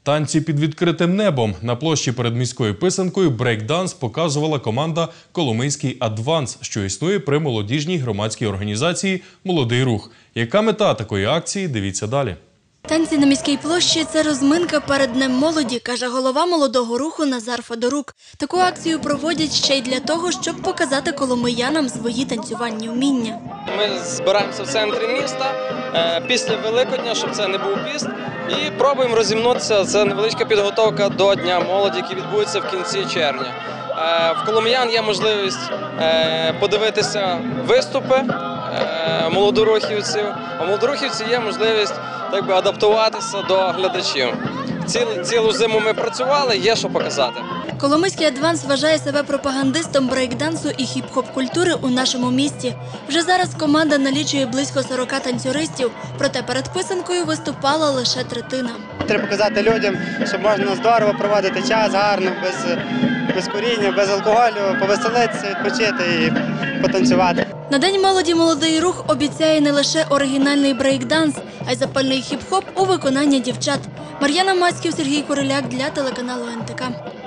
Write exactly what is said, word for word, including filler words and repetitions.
Танці під відкритим небом. На площі перед міською писанкою брейк-данс показувала команда «Коломийський Адванс», що існує при молодіжній громадській організації «Молодий рух». Яка мета такої акції? Дивіться далі. Танці на міській площі – це розминка перед Днем молоді, каже голова молодого руху Назар Федорук. Таку акцію проводять ще й для того, щоб показати коломиянам свої танцювальні вміння. Ми збираємося в центрі міста після Великодня, щоб це не був піст, і пробуємо розімнутися. Це невеличка підготовка до Дня молоді, який відбудеться в кінці червня. В коломиян є можливість подивитися виступи молодорухівців, а у молодорухівців є можливість так би, адаптуватися до глядачів. Ціл, цілу зиму ми працювали, є що показати. Коломийський Адванс вважає себе пропагандистом брейк-дансу і хіп-хоп-культури у нашому місті. Вже зараз команда налічує близько сорока танцюристів, проте перед писанкою виступала лише третина. Треба показати людям, що можна здорово проводити час, гарно, без, без куріння, без алкоголю, повеселитися, відпочити і потанцювати. На День молоді «Молодий рух» обіцяє не лише оригінальний брейк-данс, а й запальний хіп-хоп у виконанні дівчат. Мар'яна Мацьків, Сергій Куриляк для телеканалу ен те ка.